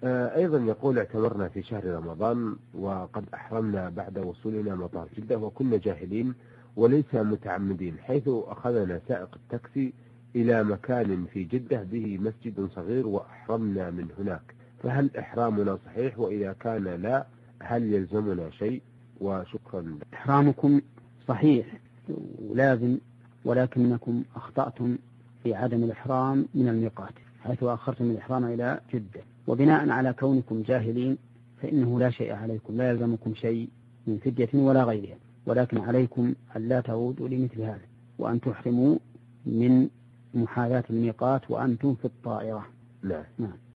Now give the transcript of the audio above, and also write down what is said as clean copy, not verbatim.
أيضا يقول اعتمرنا في شهر رمضان وقد أحرمنا بعد وصولنا مطار جدة وكنا جاهلين وليس متعمدين، حيث أخذنا سائق التاكسي إلى مكان في جدة به مسجد صغير وأحرمنا من هناك، فهل إحرامنا صحيح؟ وإذا كان لا هل يلزمنا شيء؟ وشكرا. إحرامكم صحيح ولازم، ولكنكم أخطأتم في عدم الإحرام من الميقات حيث أخرتم الإحرام إلى جدة، وبناء على كونكم جاهلين فإنه لا شيء عليكم، لا يلزمكم شيء من فدية ولا غيرها، ولكن عليكم أن لا تعودوا لمثل هذا وأن تحرموا من محاذاة الميقات وأنتم في الطائرة. نعم.